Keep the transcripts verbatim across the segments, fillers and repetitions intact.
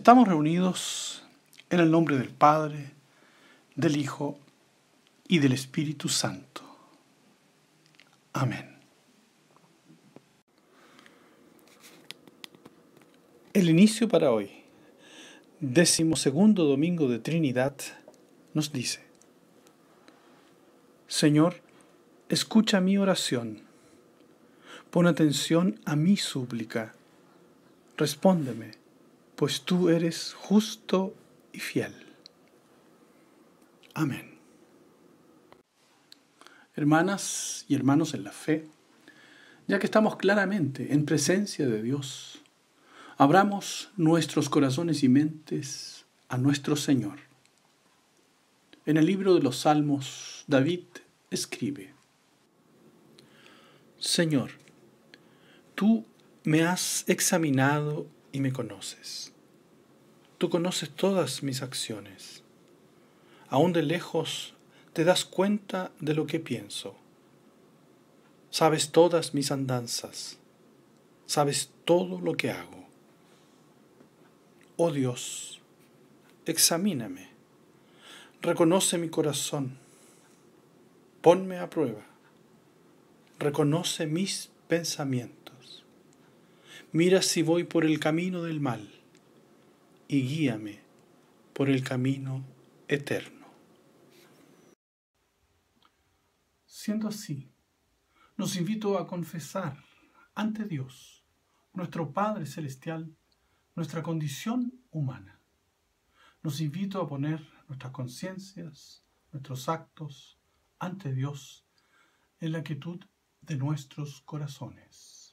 Estamos reunidos en el nombre del Padre, del Hijo y del Espíritu Santo. Amén. El inicio para hoy, decimosegundo domingo de Trinidad, nos dice: Señor, escucha mi oración, pon atención a mi súplica, respóndeme, pues tú eres justo y fiel. Amén. Hermanas y hermanos en la fe, ya que estamos claramente en presencia de Dios, abramos nuestros corazones y mentes a nuestro Señor. En el libro de los Salmos, David escribe: Señor, tú me has examinado y me conoces. Tú conoces todas mis acciones. Aún de lejos te das cuenta de lo que pienso. Sabes todas mis andanzas. Sabes todo lo que hago. Oh Dios, examíname. Reconoce mi corazón. Ponme a prueba. Reconoce mis pensamientos. Mira si voy por el camino del mal y guíame por el camino eterno. Siendo así, nos invito a confesar ante Dios, nuestro Padre Celestial, nuestra condición humana. Nos invito a poner nuestras conciencias, nuestros actos ante Dios en la quietud de nuestros corazones.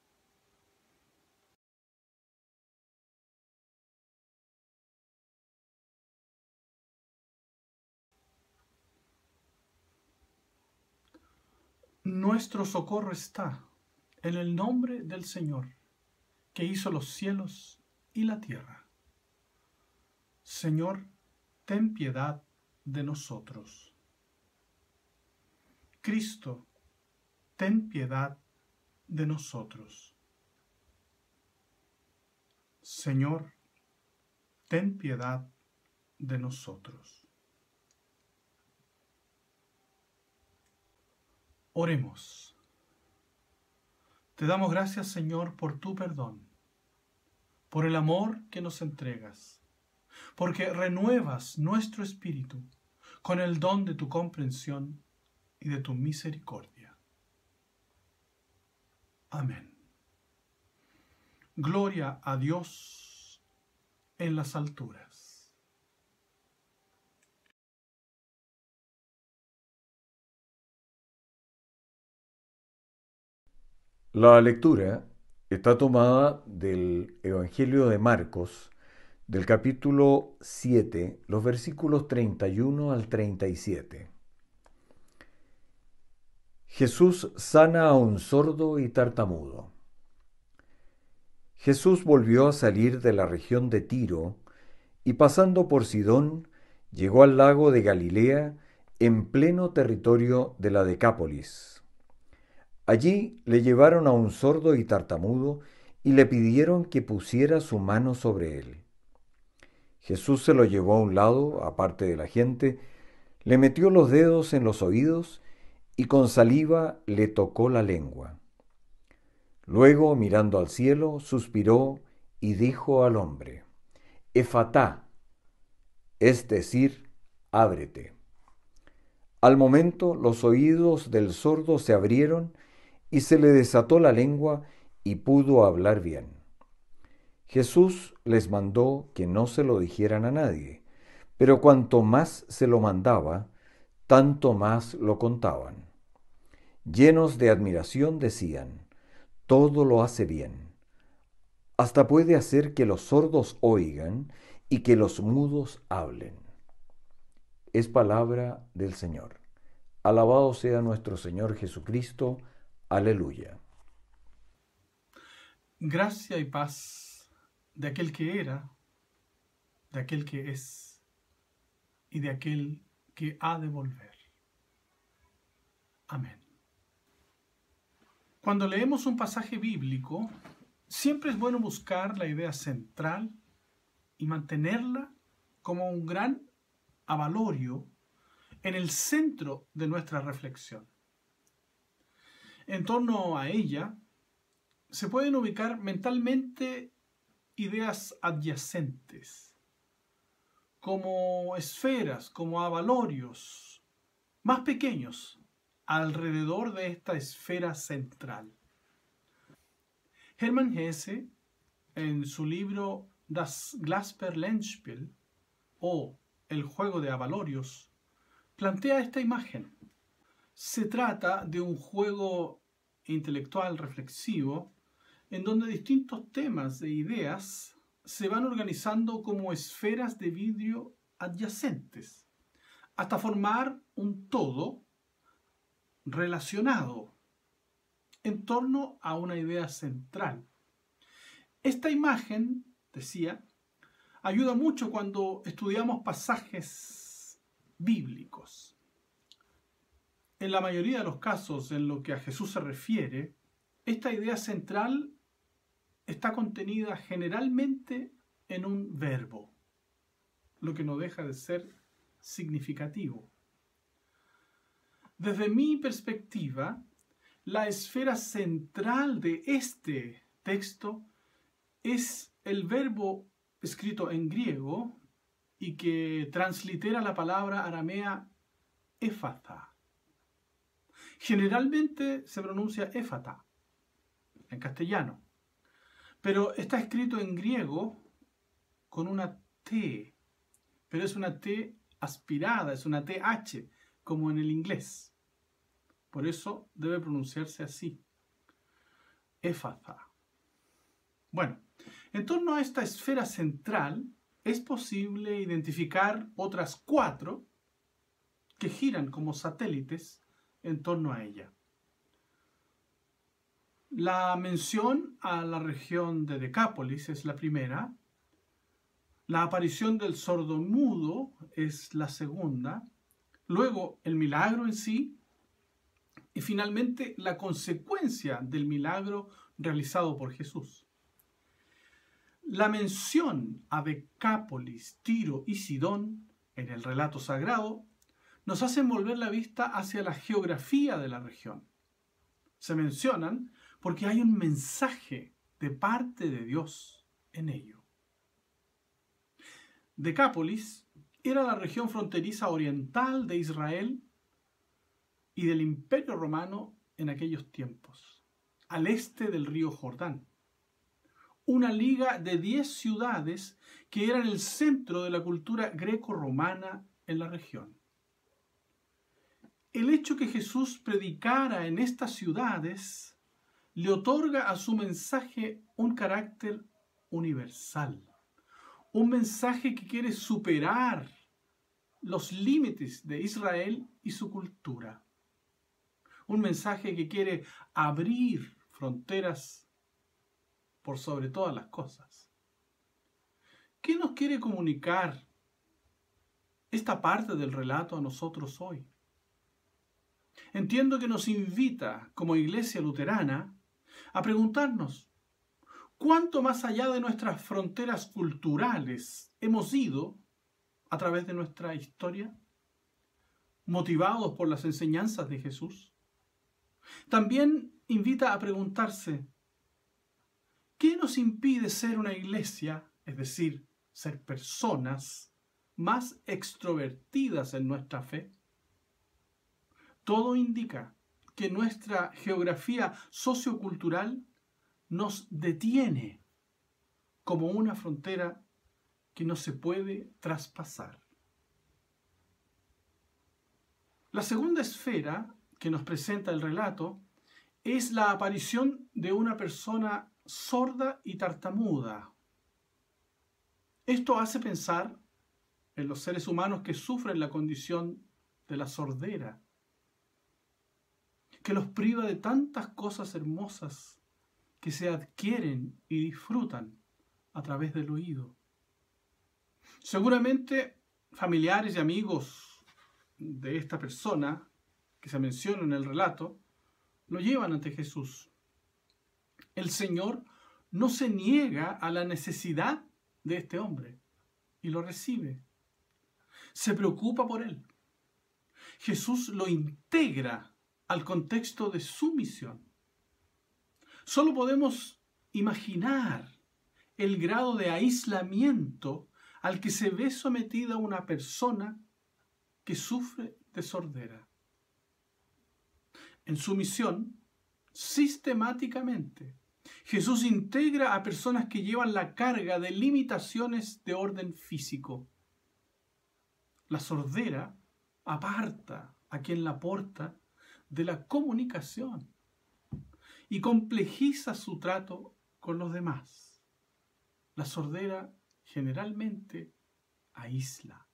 Nuestro socorro está en el nombre del Señor, que hizo los cielos y la tierra. Señor, ten piedad de nosotros. Cristo, ten piedad de nosotros. Señor, ten piedad de nosotros. Oremos. Te damos gracias, Señor, por tu perdón, por el amor que nos entregas, porque renuevas nuestro espíritu con el don de tu comprensión y de tu misericordia. Amén. Gloria a Dios en las alturas. La lectura está tomada del Evangelio de Marcos, del capítulo siete, los versículos treinta y uno al treinta y siete. Jesús sana a un sordo y tartamudo. Jesús volvió a salir de la región de Tiro y pasando por Sidón, llegó al lago de Galilea en pleno territorio de la Decápolis. Allí le llevaron a un sordo y tartamudo y le pidieron que pusiera su mano sobre él. Jesús se lo llevó a un lado, aparte de la gente, le metió los dedos en los oídos y con saliva le tocó la lengua. Luego, mirando al cielo, suspiró y dijo al hombre: Efatá, es decir, ábrete. Al momento los oídos del sordo se abrieron y se le desató la lengua y pudo hablar bien. Jesús les mandó que no se lo dijeran a nadie, pero cuanto más se lo mandaba, tanto más lo contaban. Llenos de admiración decían: todo lo hace bien. Hasta puede hacer que los sordos oigan y que los mudos hablen. Es palabra del Señor. Alabado sea nuestro Señor Jesucristo. Aleluya. Gracia y paz de aquel que era, de aquel que es y de aquel que ha de volver. Amén. Cuando leemos un pasaje bíblico, siempre es bueno buscar la idea central y mantenerla como un gran avalorio en el centro de nuestra reflexión. En torno a ella se pueden ubicar mentalmente ideas adyacentes, como esferas, como avalorios más pequeños alrededor de esta esfera central. Hermann Hesse, en su libro Das Glasperlenspiel, o El juego de avalorios, plantea esta imagen. Se trata de un juego intelectual reflexivo en donde distintos temas e ideas se van organizando como esferas de vidrio adyacentes, hasta formar un todo relacionado en torno a una idea central. Esta imagen, decía, ayuda mucho cuando estudiamos pasajes bíblicos. En la mayoría de los casos en lo que a Jesús se refiere, esta idea central está contenida generalmente en un verbo, lo que no deja de ser significativo. Desde mi perspectiva, la esfera central de este texto es el verbo escrito en griego y que translitera la palabra aramea éfata. Generalmente se pronuncia éfata en castellano, pero está escrito en griego con una T, pero es una T aspirada, es una T H, como en el inglés. Por eso debe pronunciarse así, éfata. Bueno, en torno a esta esfera central es posible identificar otras cuatro que giran como satélites en torno a ella. La mención a la región de Decápolis es la primera. La aparición del sordomudo es la segunda. Luego, el milagro en sí. Y finalmente, la consecuencia del milagro realizado por Jesús. La mención a Decápolis, Tiro y Sidón en el relato sagrado nos hacen volver la vista hacia la geografía de la región. Se mencionan porque hay un mensaje de parte de Dios en ello. Decápolis era la región fronteriza oriental de Israel y del Imperio Romano en aquellos tiempos, al este del río Jordán. Una liga de diez ciudades que eran el centro de la cultura greco-romana en la región. El hecho que Jesús predicara en estas ciudades le otorga a su mensaje un carácter universal. Un mensaje que quiere superar los límites de Israel y su cultura. Un mensaje que quiere abrir fronteras por sobre todas las cosas. ¿Qué nos quiere comunicar esta parte del relato a nosotros hoy? Entiendo que nos invita, como iglesia luterana, a preguntarnos, ¿cuánto más allá de nuestras fronteras culturales hemos ido a través de nuestra historia, motivados por las enseñanzas de Jesús? También invita a preguntarse, ¿qué nos impide ser una iglesia, es decir, ser personas más extrovertidas en nuestra fe? Todo indica que nuestra geografía sociocultural nos detiene como una frontera que no se puede traspasar. La segunda esfera que nos presenta el relato es la aparición de una persona sorda y tartamuda. Esto hace pensar en los seres humanos que sufren la condición de la sordera, que los priva de tantas cosas hermosas que se adquieren y disfrutan a través del oído. Seguramente familiares y amigos de esta persona que se menciona en el relato lo llevan ante Jesús. El Señor no se niega a la necesidad de este hombre. y lo recibe. Se preocupa por él. Jesús lo integra al contexto de su misión. Solo podemos imaginar el grado de aislamiento al que se ve sometida una persona que sufre de sordera. En su misión, sistemáticamente, Jesús integra a personas que llevan la carga de limitaciones de orden físico. La sordera aparta a quien la porta de la comunicación y complejiza su trato con los demás. La sordera generalmente aísla.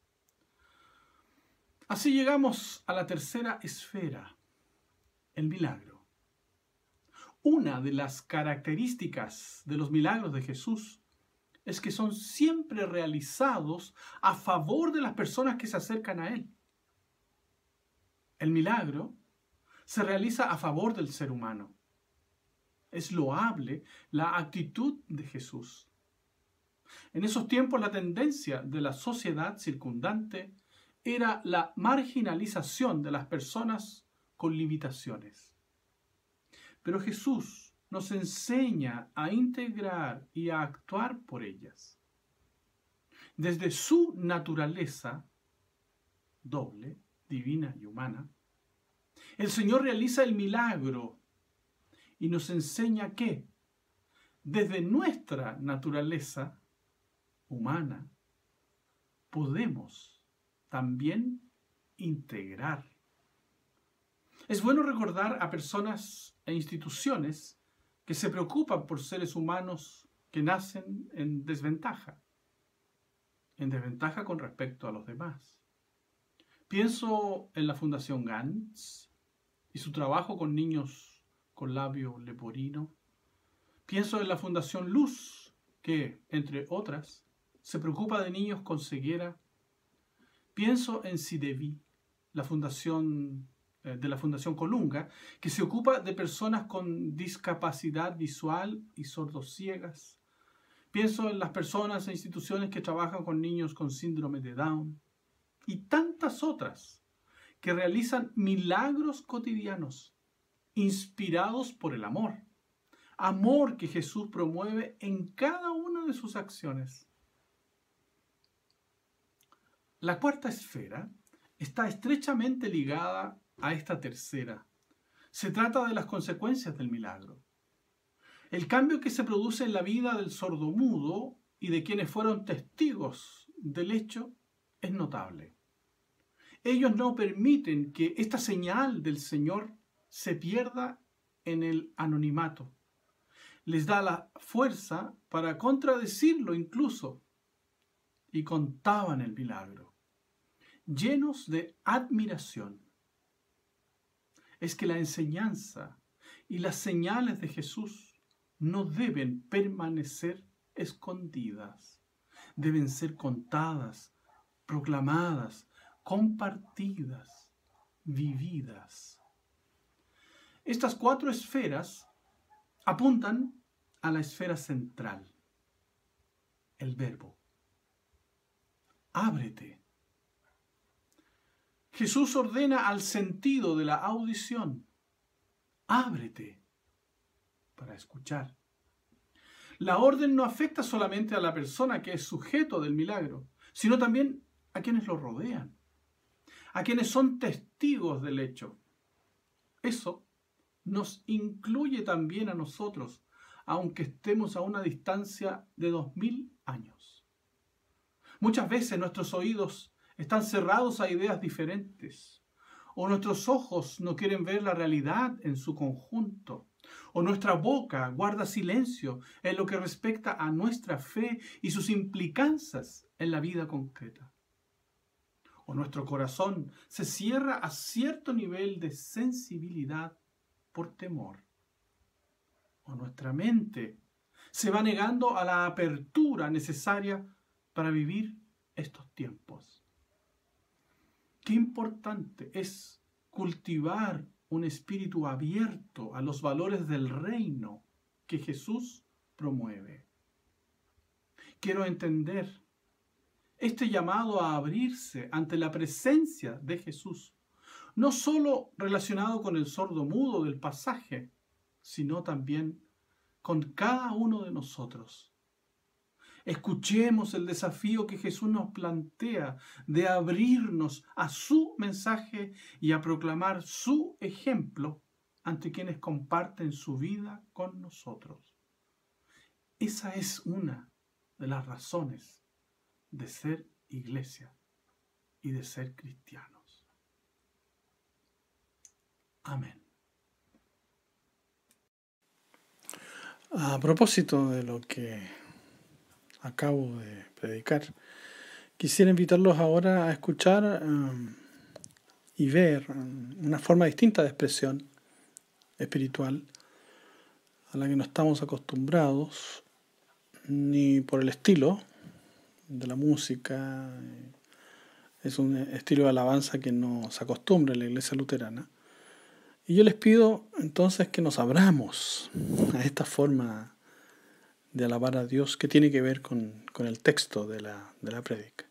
Así llegamos a la tercera esfera, el milagro. Una de las características de los milagros de Jesús es que son siempre realizados a favor de las personas que se acercan a Él. El milagro se realiza a favor del ser humano. Es loable la actitud de Jesús. En esos tiempos la tendencia de la sociedad circundante era la marginalización de las personas con limitaciones. Pero Jesús nos enseña a integrar y a actuar por ellas. Desde su naturaleza doble, divina y humana, el Señor realiza el milagro y nos enseña que, desde nuestra naturaleza humana, podemos también integrar. Es bueno recordar a personas e instituciones que se preocupan por seres humanos que nacen en desventaja, en desventaja con respecto a los demás. Pienso en la Fundación Gantz y su trabajo con niños con labio leporino. Pienso en la Fundación Luz, que, entre otras, se preocupa de niños con ceguera. Pienso en SIDEVI, la fundación eh, de la Fundación Colunga, que se ocupa de personas con discapacidad visual y sordociegas. Pienso en las personas e instituciones que trabajan con niños con síndrome de Down y tantas otras que realizan milagros cotidianos inspirados por el amor. Amor que Jesús promueve en cada una de sus acciones. La cuarta esfera está estrechamente ligada a esta tercera. Se trata de las consecuencias del milagro. El cambio que se produce en la vida del sordomudo y de quienes fueron testigos del hecho es notable. Ellos no permiten que esta señal del Señor se pierda en el anonimato. Les da la fuerza para contradecirlo incluso. Y contaban el milagro, llenos de admiración. Es que la enseñanza y las señales de Jesús no deben permanecer escondidas. Deben ser contadas, proclamadas, compartidas, vividas. Estas cuatro esferas apuntan a la esfera central, el verbo. Ábrete. Jesús ordena al sentido de la audición. Ábrete para escuchar. La orden no afecta solamente a la persona que es sujeto del milagro, sino también a quienes lo rodean, a quienes son testigos del hecho. Eso nos incluye también a nosotros, aunque estemos a una distancia de dos mil años. Muchas veces nuestros oídos están cerrados a ideas diferentes, o nuestros ojos no quieren ver la realidad en su conjunto, o nuestra boca guarda silencio en lo que respecta a nuestra fe y sus implicancias en la vida concreta. O nuestro corazón se cierra a cierto nivel de sensibilidad por temor. O nuestra mente se va negando a la apertura necesaria para vivir estos tiempos. Qué importante es cultivar un espíritu abierto a los valores del reino que Jesús promueve. Quiero entender este llamado a abrirse ante la presencia de Jesús, no solo relacionado con el sordo mudo del pasaje, sino también con cada uno de nosotros. Escuchemos el desafío que Jesús nos plantea de abrirnos a su mensaje y a proclamar su ejemplo ante quienes comparten su vida con nosotros. Esa es una de las razones de ser iglesia y de ser cristianos. Amén. A propósito de lo que acabo de predicar, quisiera invitarlos ahora a escuchar um, y ver um, una forma distinta de expresión espiritual a la que no estamos acostumbrados, ni por el estilo de la música. Es un estilo de alabanza que no se acostumbra en la iglesia luterana. Y yo les pido entonces que nos abramos a esta forma de alabar a Dios que tiene que ver con, con el texto de la, de la prédica.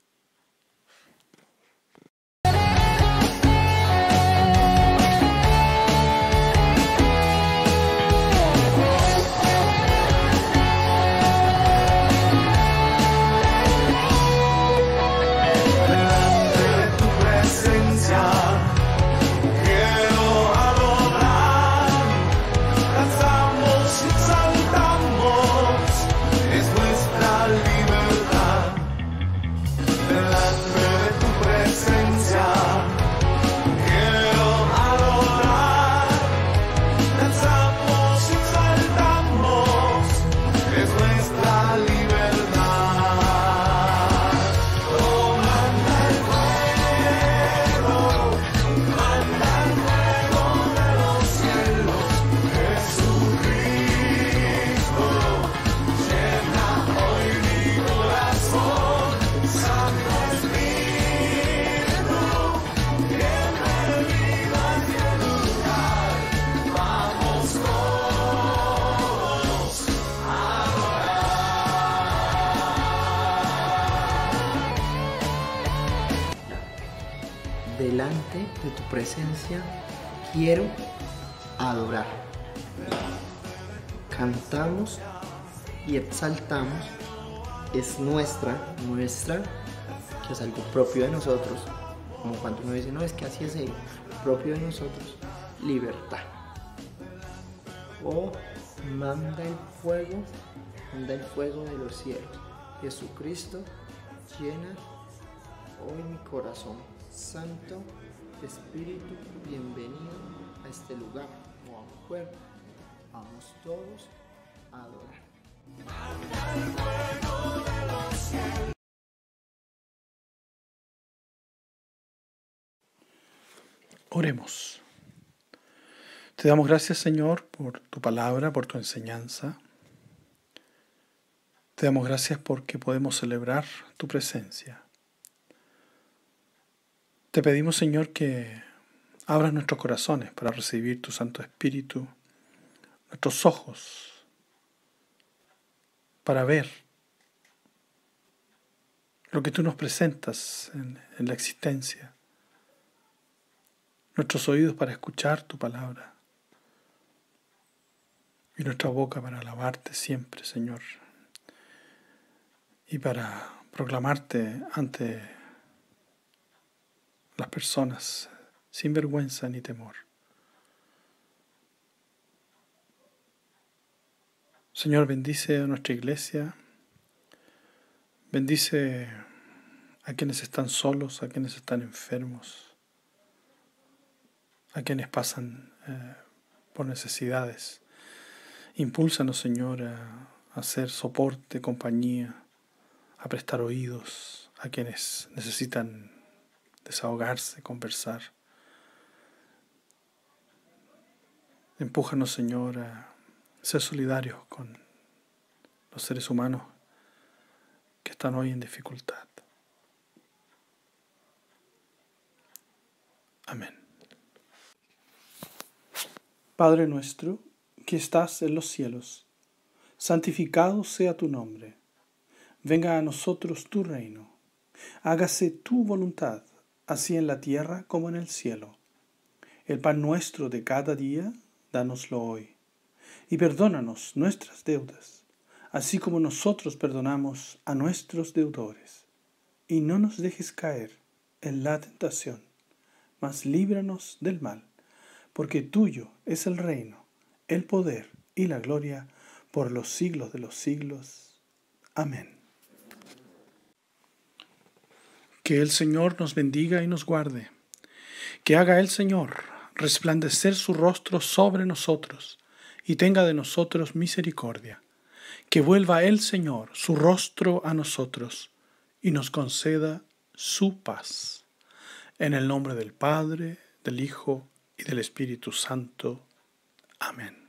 Delante de tu presencia quiero adorar. Cantamos y exaltamos. Es nuestra, nuestra, que es algo propio de nosotros. Como cuando uno dice, no, es que así es él, propio de nosotros, libertad. Oh, manda el fuego, manda el fuego de los cielos. Jesucristo, llena hoy mi corazón. Santo Espíritu, bienvenido a este lugar, o a un cuerpo. Vamos todos a adorar. Oremos. Te damos gracias, Señor, por tu palabra, por tu enseñanza. Te damos gracias porque podemos celebrar tu presencia. Te pedimos, Señor, que abras nuestros corazones para recibir tu Santo Espíritu, nuestros ojos para ver lo que tú nos presentas en, en la existencia, nuestros oídos para escuchar tu palabra y nuestra boca para alabarte siempre, Señor, y para proclamarte ante las personas sin vergüenza ni temor. Señor, bendice a nuestra iglesia, bendice a quienes están solos, a quienes están enfermos, a quienes pasan eh, por necesidades. Impúlsanos, Señor, a, a hacer soporte, compañía, a prestar oídos a quienes necesitan desahogarse, conversar. Empújanos, Señor, a ser solidarios con los seres humanos que están hoy en dificultad. Amén. Padre nuestro, que estás en los cielos, santificado sea tu nombre. Venga a nosotros tu reino. Hágase tu voluntad, así en la tierra como en el cielo. El pan nuestro de cada día, dánoslo hoy. Y perdónanos nuestras deudas, así como nosotros perdonamos a nuestros deudores. Y no nos dejes caer en la tentación, mas líbranos del mal, porque tuyo es el reino, el poder y la gloria por los siglos de los siglos. Amén. Que el Señor nos bendiga y nos guarde. Que haga el Señor resplandecer su rostro sobre nosotros y tenga de nosotros misericordia. Que vuelva el Señor su rostro a nosotros y nos conceda su paz. En el nombre del Padre, del Hijo y del Espíritu Santo. Amén.